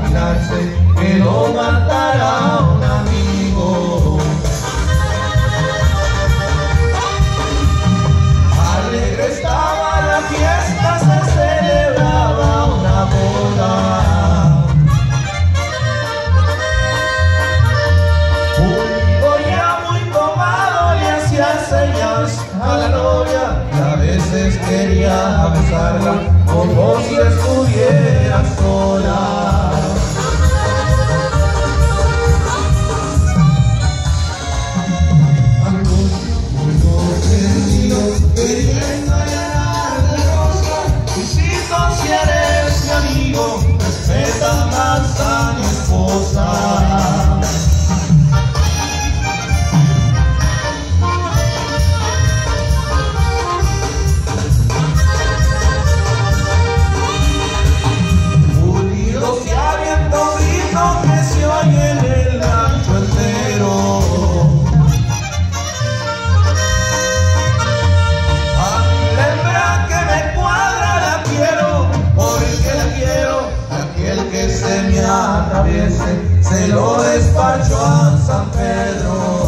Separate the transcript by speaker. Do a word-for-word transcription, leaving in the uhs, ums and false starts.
Speaker 1: imaginarse que lo matará un amigo. Alegre estaba la fiesta, se celebraba una boda. Un hijo ya muy tomado le hacía señas a la novia y a veces quería besarla como si estuviera sola. Queriendo llenar de rosa, Luisito, si eres mi amigo, respeta más a mi esposa. Unidos y habiendo gritos que se oyen en el rancho entero. Que se me atraviese, se lo despacho a San Pedro.